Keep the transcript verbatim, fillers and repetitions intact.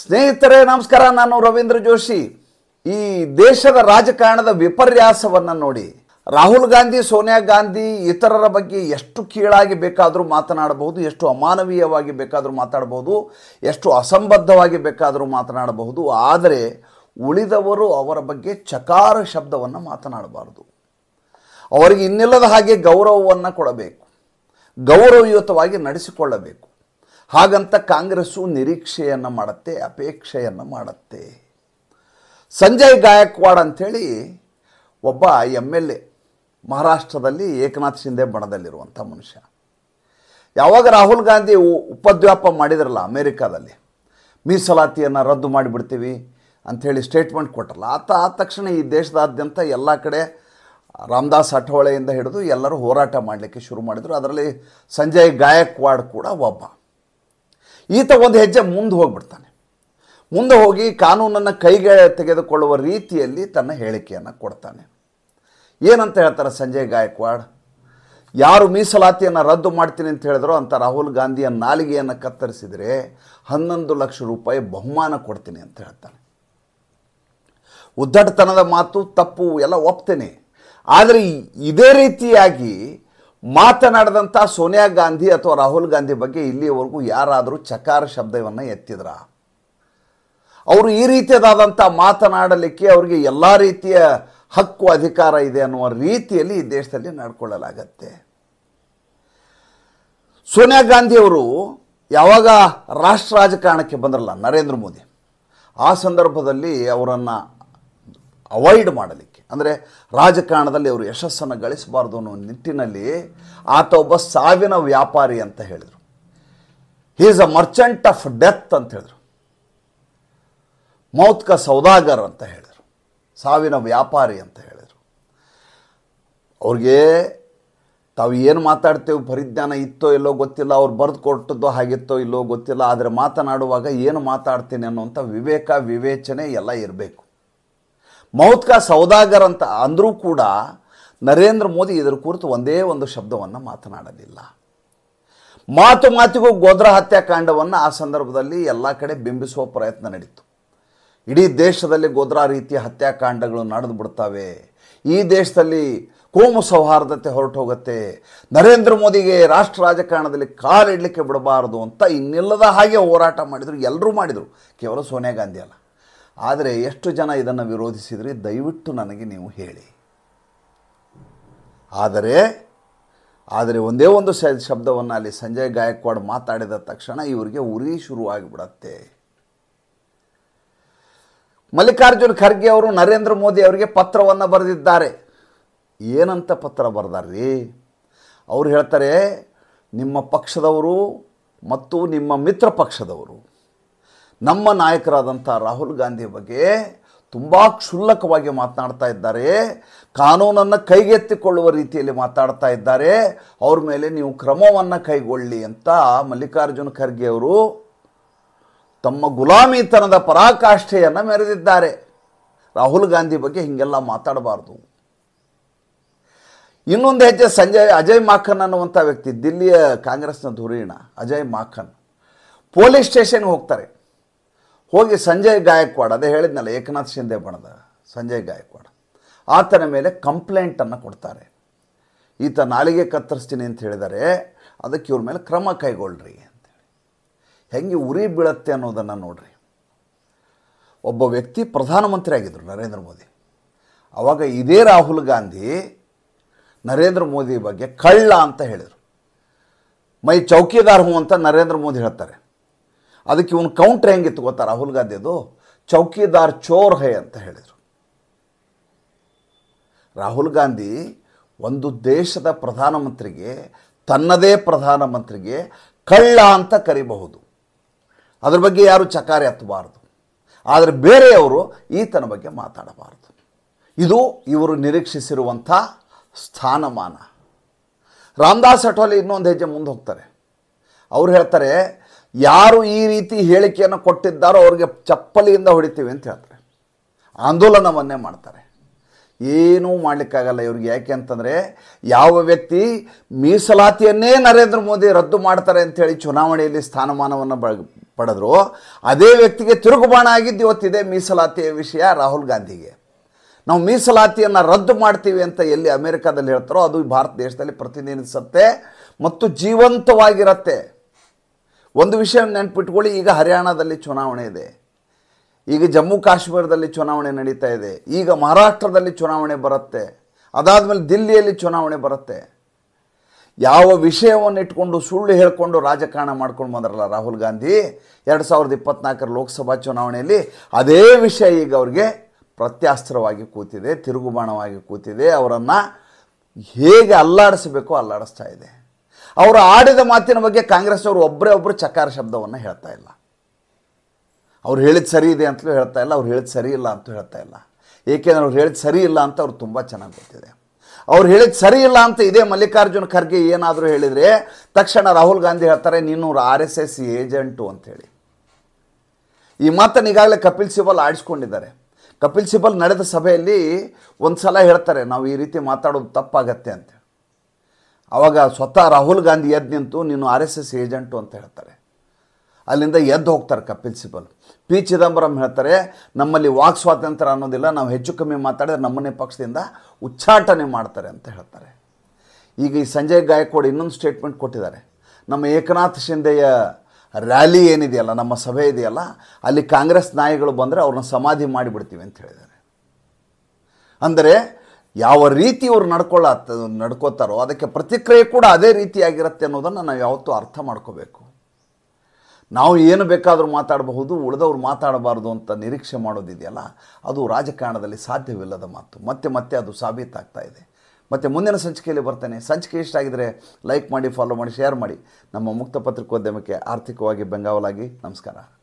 ಸ್ನೇಹಿತರೆ ನಮಸ್ಕಾರ, ನಾನು ರವೀಂದ್ರ ಜೋಶಿ. ಈ ದೇಶದ ರಾಜಕಾರಣದ ವಿಪರ್ಯಾಸವನ್ನು ನೋಡಿ, ರಾಹುಲ್ ಗಾಂಧಿ, ಸೋನಿಯಾ ಗಾಂಧಿ ಇತರರ ಬಗ್ಗೆ ಎಷ್ಟು ಕೀಳಾಗಿ ಬೇಕಾದರೂ ಮಾತನಾಡಬಹುದು, ಎಷ್ಟು ಅಮಾನವೀಯವಾಗಿ ಬೇಕಾದರೂ ಮಾತಾಡಬಹುದು, ಎಷ್ಟು ಅಸಂಬದ್ಧವಾಗಿ ಬೇಕಾದರೂ ಮಾತನಾಡಬಹುದು. ಆದರೆ ಉಳಿದವರು ಅವರ ಬಗ್ಗೆ ಚಕಾರ ಶಬ್ದವನ್ನು ಮಾತನಾಡಬಾರದು. ಅವರಿಗೆ ಇನ್ನಿಲ್ಲದ ಹಾಗೆ ಗೌರವವನ್ನು ಕೊಡಬೇಕು, ಗೌರವಯುತವಾಗಿ ನಡೆಸಿಕೊಳ್ಳಬೇಕು. ಹಾಗಂತ ಕಾಂಗ್ರೆಸ್ಸು ನಿರೀಕ್ಷೆಯನ್ನು ಮಾಡುತ್ತೆ, ಅಪೇಕ್ಷೆಯನ್ನು ಮಾಡುತ್ತೆ. ಸಂಜಯ್ ಗಾಯಕ್ವಾಡ್ ಅಂಥೇಳಿ ಒಬ್ಬ ಎಮ್ ಎಲ್ ಎ, ಮಹಾರಾಷ್ಟ್ರದಲ್ಲಿ ಏಕನಾಥ್ ಶಿಂದೆ ಬಣದಲ್ಲಿರುವಂಥ ಮನುಷ್ಯ. ಯಾವಾಗ ರಾಹುಲ್ ಗಾಂಧಿ ಉಪದ್ವ್ಯಾಪ ಮಾಡಿದ್ರಲ್ಲ ಅಮೇರಿಕಾದಲ್ಲಿ, ಮೀಸಲಾತಿಯನ್ನು ರದ್ದು ಮಾಡಿಬಿಡ್ತೀವಿ ಅಂಥೇಳಿ ಸ್ಟೇಟ್ಮೆಂಟ್ ಕೊಟ್ಟರಲ್ಲ, ಆತ ಆದ ತಕ್ಷಣ ಈ ದೇಶದಾದ್ಯಂತ ಎಲ್ಲ ಕಡೆ ರಾಮದಾಸ್ ಅಠವಳೆಯಿಂದ ಹಿಡಿದು ಎಲ್ಲರೂ ಹೋರಾಟ ಮಾಡಲಿಕ್ಕೆ ಶುರು ಮಾಡಿದರು. ಅದರಲ್ಲಿ ಸಂಜಯ್ ಗಾಯಕ್ವಾಡ್ ಕೂಡ ಒಬ್ಬ. ಈತ ಒಂದು ಹೆಜ್ಜೆ ಮುಂದೆ ಹೋಗಿಬಿಡ್ತಾನೆ. ಮುಂದೆ ಹೋಗಿ ಕಾನೂನನ್ನು ಕೈಗೆ ತೆಗೆದುಕೊಳ್ಳುವ ರೀತಿಯಲ್ಲಿ ತನ್ನ ಹೇಳಿಕೆಯನ್ನು ಕೊಡ್ತಾನೆ. ಏನಂತ ಹೇಳ್ತಾರೆ ಸಂಜಯ್ ಗಾಯಕ್ವಾಡ್? ಯಾರು ಮೀಸಲಾತಿಯನ್ನು ರದ್ದು ಮಾಡ್ತೀನಿ ಅಂತ ಹೇಳಿದ್ರು ಅಂತ ರಾಹುಲ್ ಗಾಂಧಿಯ ನಾಲಿಗೆಯನ್ನು ಕತ್ತರಿಸಿದರೆ ಹನ್ನೊಂದು ಲಕ್ಷ ರೂಪಾಯಿ ಬಹುಮಾನ ಕೊಡ್ತೀನಿ ಅಂತ ಹೇಳ್ತಾನೆ. ಉದ್ದಟತನದ ಮಾತು, ತಪ್ಪು ಎಲ್ಲ ಒಪ್ತೇನೆ. ಆದರೆ ಇದೇ ರೀತಿಯಾಗಿ ಮಾತನಾಡಿದಂಥ ಸೋನಿಯಾ ಗಾಂಧಿ ಅಥವಾ ರಾಹುಲ್ ಗಾಂಧಿ ಬಗ್ಗೆ ಇಲ್ಲಿಯವರೆಗೂ ಯಾರಾದರೂ ಚಕಾರ ಶಬ್ದವನ್ನು ಎತ್ತಿದ್ರ? ಅವರು ಈ ರೀತಿಯಾದಂಥ ಮಾತನಾಡಲಿಕ್ಕೆ ಅವರಿಗೆ ಎಲ್ಲ ರೀತಿಯ ಹಕ್ಕು ಅಧಿಕಾರ ಇದೆ ಅನ್ನುವ ರೀತಿಯಲ್ಲಿ ಈ ದೇಶದಲ್ಲಿ ನಡ್ಕೊಳ್ಳಲಾಗತ್ತೆ. ಸೋನಿಯಾ ಗಾಂಧಿಯವರು ಯಾವಾಗ ರಾಷ್ಟ್ರ ರಾಜಕಾರಣಕ್ಕೆ ಬಂದ್ರಲ್ಲ ನರೇಂದ್ರ ಮೋದಿ, ಆ ಸಂದರ್ಭದಲ್ಲಿ ಅವರನ್ನು ಅವಾಯ್ಡ್ ಮಾಡಲಿಕ್ಕೆ, ಅಂದರೆ ರಾಜಕಾರಣದಲ್ಲಿ ಅವರು ಯಶಸ್ಸನ್ನು ಗಳಿಸಬಾರ್ದು ಅನ್ನೋ ನಿಟ್ಟಿನಲ್ಲಿ ಆತ ಒಬ್ಬ ಸಾವಿನ ವ್ಯಾಪಾರಿ ಅಂತ ಹೇಳಿದರು. He is a merchant of death ಅಂತ ಹೇಳಿದರು. ಮೌತ್ ಕಾ ಸೌದಾಗರ್ ಅಂತ ಹೇಳಿದರು, ಸಾವಿನ ವ್ಯಾಪಾರಿ ಅಂತ ಹೇಳಿದರು. ಅವ್ರಿಗೆ ತಾವು ಏನು ಮಾತಾಡ್ತೇವೆ ಪರಿಜ್ಞಾನ ಇತ್ತೋ ಇಲ್ಲೋ ಗೊತ್ತಿಲ್ಲ, ಅವ್ರು ಬರೆದು ಕೊಟ್ಟದ್ದೋ ಹಾಗಿತ್ತೋ ಇಲ್ಲೋ ಗೊತ್ತಿಲ್ಲ. ಆದರೆ ಮಾತನಾಡುವಾಗ ಏನು ಮಾತಾಡ್ತೀನಿ ಅನ್ನೋಂಥ ವಿವೇಕ, ವಿವೇಚನೆ ಎಲ್ಲ ಇರಬೇಕು. ಮೌತ್ ಕಾ ಸೌದಾಗರ್ ಅಂತ ಅಂದರೂ ಕೂಡ ನರೇಂದ್ರ ಮೋದಿ ಇದರ ಕುರಿತು ಒಂದೇ ಒಂದು ಶಬ್ದವನ್ನು ಮಾತನಾಡಲಿಲ್ಲ. ಮಾತು ಮಾತಿಗೂ ಗೋಧ್ರಾ ಹತ್ಯಾಕಾಂಡವನ್ನು ಆ ಸಂದರ್ಭದಲ್ಲಿ ಎಲ್ಲ ಕಡೆ ಬಿಂಬಿಸುವ ಪ್ರಯತ್ನ ನಡೀತು. ಇಡೀ ದೇಶದಲ್ಲಿ ಗೋಧ್ರಾ ರೀತಿಯ ಹತ್ಯಾಕಾಂಡಗಳು ನಡೆದು ಬಿಡ್ತವೆ, ಈ ದೇಶದಲ್ಲಿ ಕೋಮು ಸೌಹಾರ್ದತೆ ಹೊರಟು ಹೋಗುತ್ತೆ, ನರೇಂದ್ರ ಮೋದಿಗೆ ರಾಷ್ಟ್ರ ರಾಜಕಾರಣದಲ್ಲಿ ಕಾಲಿಡಲಿಕ್ಕೆ ಬಿಡಬಾರದು ಅಂತ ಇನ್ನಿಲ್ಲದ ಹಾಗೆ ಹೋರಾಟ ಮಾಡಿದರು. ಎಲ್ಲರೂ ಮಾಡಿದರು, ಕೇವಲ ಸೋನಿಯಾ ಗಾಂಧಿ ಅಲ್ಲ. ಆದರೆ ಎಷ್ಟು ಜನ ಇದನ್ನು ವಿರೋಧಿಸಿದ್ರಿ ದಯವಿಟ್ಟು ನನಗೆ ನೀವು ಹೇಳಿ. ಆದರೆ ಆದರೆ ಒಂದೇ ಒಂದು ಶಬ್ದವನ್ನು ಅಲ್ಲಿ ಸಂಜಯ್ ಗಾಯಕ್ವಾಡ್ ಮಾತಾಡಿದ ತಕ್ಷಣ ಇವರಿಗೆ ಉರಿ ಶುರುವಾಗಿಬಿಡತ್ತೆ. ಮಲ್ಲಿಕಾರ್ಜುನ್ ಖರ್ಗೆ ಅವರು ನರೇಂದ್ರ ಮೋದಿ ಅವರಿಗೆ ಪತ್ರವನ್ನು ಬರೆದಿದ್ದಾರೆ. ಏನಂತ ಪತ್ರ ಬರೆದಾರ್ರಿ? ಅವರು ಹೇಳ್ತಾರೆ, ನಿಮ್ಮ ಪಕ್ಷದವರು ಮತ್ತು ನಿಮ್ಮ ಮಿತ್ರ ಪಕ್ಷದವರು ನಮ್ಮ ನಾಯಕರಾದಂಥ ರಾಹುಲ್ ಗಾಂಧಿ ಬಗ್ಗೆ ತುಂಬ ಕ್ಷುಲ್ಲಕವಾಗಿ ಮಾತನಾಡ್ತಾ ಇದ್ದಾರೆ, ಕಾನೂನನ್ನು ಕೈಗೆತ್ತಿಕೊಳ್ಳುವ ರೀತಿಯಲ್ಲಿ ಮಾತಾಡ್ತಾ ಇದ್ದಾರೆ, ಅವ್ರ ಮೇಲೆ ನೀವು ಕ್ರಮವನ್ನು ಕೈಗೊಳ್ಳಿ ಅಂತ ಮಲ್ಲಿಕಾರ್ಜುನ್ ಖರ್ಗೆ ಅವರು ತಮ್ಮ ಗುಲಾಮಿತನದ ಪರಾಕಾಷ್ಠೆಯನ್ನು ಮೆರೆದಿದ್ದಾರೆ. ರಾಹುಲ್ ಗಾಂಧಿ ಬಗ್ಗೆ ಹೀಗೆಲ್ಲ ಮಾತಾಡಬಾರ್ದು. ಇನ್ನೊಂದು ಹೆಜ್ಜೆ ಸಂಜಯ್ ಅಜಯ್ ಮಾಖನ್ ಅನ್ನುವಂಥ ವ್ಯಕ್ತಿ, ದಿಲ್ಲಿಯ ಕಾಂಗ್ರೆಸ್ನ ಧುರೀಣ ಅಜಯ್ ಮಾಖನ್, ಪೊಲೀಸ್ ಸ್ಟೇಷನ್ಗೆ ಹೋಗ್ತಾರೆ. ಹೋಗಿ ಸಂಜಯ್ ಗಾಯಕ್ವಾಡ್, ಅದೇ ಹೇಳಿದ್ನಲ್ಲ ಏಕನಾಥ್ ಶಿಂದೆ ಬಣದ ಸಂಜಯ್ ಗಾಯಕ್ವಾಡ್, ಆತನ ಮೇಲೆ ಕಂಪ್ಲೇಂಟನ್ನು ಕೊಡ್ತಾರೆ. ಈತ ನಾಲಿಗೆ ಕತ್ತರಿಸ್ತೀನಿ ಅಂತ ಹೇಳಿದರೆ ಅದಕ್ಕೆ ಇವ್ರ ಮೇಲೆ ಕ್ರಮ ಕೈಗೊಳ್ಳ್ರಿ ಅಂತೇಳಿ. ಹೆಂಗೆ ಉರಿ ಬೀಳತ್ತೆ ಅನ್ನೋದನ್ನು ನೋಡ್ರಿ. ಒಬ್ಬ ವ್ಯಕ್ತಿ ಪ್ರಧಾನಮಂತ್ರಿ ಆಗಿದ್ದರು ನರೇಂದ್ರ ಮೋದಿ. ಆವಾಗ ಇದೇ ರಾಹುಲ್ ಗಾಂಧಿ ನರೇಂದ್ರ ಮೋದಿ ಬಗ್ಗೆ ಕಳ್ಳ ಅಂತ ಹೇಳಿದರು. ಮೈ ಚೌಕಿದಾರ್ ಹೂ ಅಂತ ನರೇಂದ್ರ ಮೋದಿ ಹೇಳ್ತಾರೆ. ಅದಕ್ಕೆ ಇವನು ಕೌಂಟ್ರ್ ಹೆಂಗಿತ್ತು ಗೊತ್ತಾ ರಾಹುಲ್ ಗಾಂಧಿದು? ಚೌಕಿದಾರ್ ಚೋರ್ ಹೈ ಅಂತ ಹೇಳಿದರು. ರಾಹುಲ್ ಗಾಂಧಿ ಒಂದು ದೇಶದ ಪ್ರಧಾನಮಂತ್ರಿಗೆ, ತನ್ನದೇ ಪ್ರಧಾನಮಂತ್ರಿಗೆ ಕಳ್ಳ ಅಂತ ಕರಿಬಹುದು, ಅದ್ರ ಬಗ್ಗೆ ಯಾರು ಚಕಾರಿ ಹತ್ತಬಾರ್ದು. ಆದರೆ ಬೇರೆಯವರು ಈತನ ಬಗ್ಗೆ ಮಾತಾಡಬಾರ್ದು. ಇದು ಇವರು ನಿರೀಕ್ಷಿಸಿರುವಂಥ ಸ್ಥಾನಮಾನ. ರಾಮದಾಸ್ ಅಠವಲೆ ಇನ್ನೊಂದು ಹೆಜ್ಜೆ ಮುಂದೆ ಹೋಗ್ತಾರೆ. ಅವ್ರು ಹೇಳ್ತಾರೆ, ಯಾರು ಈ ರೀತಿ ಹೇಳಿಕೆಯನ್ನು ಕೊಟ್ಟಿದ್ದಾರೋ ಅವ್ರಿಗೆ ಚಪ್ಪಲಿಯಿಂದ ಹೊಡಿತೀವಿ ಅಂತ ಹೇಳ್ತಾರೆ. ಆಂದೋಲನವನ್ನೇ ಮಾಡ್ತಾರೆ. ಏನೂ ಮಾಡಲಿಕ್ಕಾಗಲ್ಲ ಇವ್ರಿಗೆ. ಯಾಕೆ ಅಂತಂದರೆ ಯಾವ ವ್ಯಕ್ತಿ ಮೀಸಲಾತಿಯನ್ನೇ ನರೇಂದ್ರ ಮೋದಿ ರದ್ದು ಮಾಡ್ತಾರೆ ಅಂಥೇಳಿ ಚುನಾವಣೆಯಲ್ಲಿ ಸ್ಥಾನಮಾನವನ್ನು ಬ ಪಡೆದ್ರು, ಅದೇ ವ್ಯಕ್ತಿಗೆ ತಿರುಗುಬಾಣ ಆಗಿದ್ದು ಇವತ್ತಿದೆ ಮೀಸಲಾತಿಯ ವಿಷಯ. ರಾಹುಲ್ ಗಾಂಧಿಗೆ ನಾವು ಮೀಸಲಾತಿಯನ್ನು ರದ್ದು ಮಾಡ್ತೀವಿ ಅಂತ ಎಲ್ಲಿ ಅಮೆರಿಕಾದಲ್ಲಿ ಹೇಳ್ತಾರೋ ಅದು ಭಾರತ ದೇಶದಲ್ಲಿ ಪ್ರತಿನಿಧಿಸುತ್ತೆ ಮತ್ತು ಜೀವಂತವಾಗಿರುತ್ತೆ. ಒಂದು ವಿಷಯ ನೆನ್ಪಿಟ್ಕೊಳ್ಳಿ, ಈಗ ಹರಿಯಾಣದಲ್ಲಿ ಚುನಾವಣೆ ಇದೆ, ಈಗ ಜಮ್ಮು ಕಾಶ್ಮೀರದಲ್ಲಿ ಚುನಾವಣೆ ನಡೀತಾ ಇದೆ, ಈಗ ಮಹಾರಾಷ್ಟ್ರದಲ್ಲಿ ಚುನಾವಣೆ ಬರುತ್ತೆ, ಅದಾದಮೇಲೆ ದಿಲ್ಲಿಯಲ್ಲಿ ಚುನಾವಣೆ ಬರುತ್ತೆ. ಯಾವ ವಿಷಯವನ್ನು ಇಟ್ಕೊಂಡು ಸುಳ್ಳು ಹೇಳಿಕೊಂಡು ರಾಜಕಾರಣ ಮಾಡ್ಕೊಂಡು ಬಂದ್ರಲ್ಲ ರಾಹುಲ್ ಗಾಂಧಿ ಎರಡು ಸಾವಿರದ ಇಪ್ಪತ್ತ್ನಾಲ್ಕರ ಲೋಕಸಭಾ ಚುನಾವಣೆಯಲ್ಲಿ, ಅದೇ ವಿಷಯ ಈಗ ಅವ್ರಿಗೆ ಪ್ರತ್ಯಾಸ್ತ್ರವಾಗಿ ಕೂತಿದೆ, ತಿರುಗುಬಾಣವಾಗಿ ಕೂತಿದೆ. ಅವರನ್ನು ಹೇಗೆ ಅಲ್ಲಾಡಿಸಬೇಕೋ ಅಲ್ಲಾಡಿಸ್ತಾ ಇದೆ. ಅವರು ಆಡಿದ ಮಾತಿನ ಬಗ್ಗೆ ಕಾಂಗ್ರೆಸ್ನವರು ಒಬ್ಬರೇ ಒಬ್ಬರು ಚಕಾರ ಶಬ್ದವನ್ನು ಹೇಳ್ತಾ ಇಲ್ಲ. ಅವ್ರು ಹೇಳಿದ ಸರಿ ಇದೆ ಅಂತಲೂ ಹೇಳ್ತಾ ಇಲ್ಲ, ಅವ್ರು ಹೇಳಿದ ಸರಿ ಇಲ್ಲ ಅಂತೂ ಹೇಳ್ತಾ ಇಲ್ಲ. ಏಕೆಂದರೆ ಅವ್ರು ಹೇಳಿದ ಸರಿ ಇಲ್ಲ ಅಂತ ಅವ್ರು ತುಂಬ ಚೆನ್ನಾಗಿ ಗೊತ್ತಿದೆ. ಅವ್ರು ಹೇಳಿದ ಸರಿ ಇಲ್ಲ ಅಂತ ಇದೇ ಮಲ್ಲಿಕಾರ್ಜುನ ಖರ್ಗೆ ಏನಾದರೂ ಹೇಳಿದರೆ ತಕ್ಷಣ ರಾಹುಲ್ ಗಾಂಧಿ ಹೇಳ್ತಾರೆ ನೀನು ಆರ್ ಎಸ್ ಎಸ್ ಏಜೆಂಟು ಅಂಥೇಳಿ. ಈ ಮಾತನ್ನು ಈಗಾಗಲೇ ಕಪಿಲ್ ಸಿಬಲ್ ಆಡಿಸ್ಕೊಂಡಿದ್ದಾರೆ. ಕಪಿಲ್ ಸಿಬಲ್ ನಡೆದ ಸಭೆಯಲ್ಲಿ ಒಂದು ಸಲ ಹೇಳ್ತಾರೆ ನಾವು ಈ ರೀತಿ ಮಾತಾಡೋದು ತಪ್ಪಾಗತ್ತೆ ಅಂತ. ಆವಾಗ ಸ್ವತಃ ರಾಹುಲ್ ಗಾಂಧಿ ಎದ್ದು ನಿಂತು ನೀನು ಆರ್ ಎಸ್ ಎಸ್ ಏಜೆಂಟು ಅಂತ ಹೇಳ್ತಾರೆ. ಅಲ್ಲಿಂದ ಎದ್ದು ಹೋಗ್ತಾರೆ ಕಪಿಲ್ ಸಿಬಲ್. ಪಿ ಚಿದಂಬರಂ ಹೇಳ್ತಾರೆ ನಮ್ಮಲ್ಲಿ ವಾಕ್ ಸ್ವಾತಂತ್ರ್ಯ ಅನ್ನೋದಿಲ್ಲ, ನಾವು ಹೆಚ್ಚು ಕಮ್ಮಿ ಮಾತಾಡಿದ್ರೆ ನಮ್ಮನ್ನೇ ಪಕ್ಷದಿಂದ ಉಚ್ಚಾಟನೆ ಮಾಡ್ತಾರೆ ಅಂತ ಹೇಳ್ತಾರೆ. ಈಗ ಈ ಸಂಜಯ್ ಗಾಯಕ್ವಾಡ್ ಇನ್ನೊಂದು ಸ್ಟೇಟ್ಮೆಂಟ್ ಕೊಟ್ಟಿದ್ದಾರೆ. ನಮ್ಮ ಏಕನಾಥ್ ಶಿಂದೆಯ ರ್ಯಾಲಿ ಏನಿದೆಯಲ್ಲ, ನಮ್ಮ ಸಭೆ ಇದೆಯಲ್ಲ, ಅಲ್ಲಿ ಕಾಂಗ್ರೆಸ್ ನಾಯಿಗಳು ಬಂದರೆ ಅವ್ರನ್ನ ಸಮಾಧಿ ಮಾಡಿಬಿಡ್ತೀವಿ ಅಂತ ಹೇಳಿದ್ದಾರೆ. ಅಂದರೆ ಯಾವ ರೀತಿ ಇವರು ನಡ್ಕೊಳ್ಳ ನಡ್ಕೋತಾರೋ ಅದಕ್ಕೆ ಪ್ರತಿಕ್ರಿಯೆ ಕೂಡ ಅದೇ ರೀತಿಯಾಗಿರುತ್ತೆ ಅನ್ನೋದನ್ನು ನಾವು ಯಾವತ್ತೂ ಅರ್ಥ ಮಾಡ್ಕೋಬೇಕು. ನಾವು ಏನು ಬೇಕಾದರೂ ಮಾತಾಡಬಹುದು, ಉಳಿದವ್ರು ಮಾತಾಡಬಾರ್ದು ಅಂತ ನಿರೀಕ್ಷೆ ಮಾಡೋದಿದೆಯಲ್ಲ, ಅದು ರಾಜಕಾರಣದಲ್ಲಿ ಸಾಧ್ಯವಿಲ್ಲದ ಮಾತು. ಮತ್ತೆ ಮತ್ತೆ ಅದು ಸಾಬೀತಾಗ್ತಾ ಇದೆ. ಮತ್ತು ಮುಂದಿನ ಸಂಚಿಕೆಯಲ್ಲಿ ಬರ್ತೇನೆ. ಸಂಚಿಕೆ ಇಷ್ಟ ಆಗಿದರೆ ಲೈಕ್ ಮಾಡಿ, ಫಾಲೋ ಮಾಡಿ, ಶೇರ್ ಮಾಡಿ. ನಮ್ಮ ಮುಕ್ತ ಪತ್ರಿಕೋದ್ಯಮಕ್ಕೆ ಆರ್ಥಿಕವಾಗಿ ಬೆಂಗಾವಲಾಗಿ. ನಮಸ್ಕಾರ.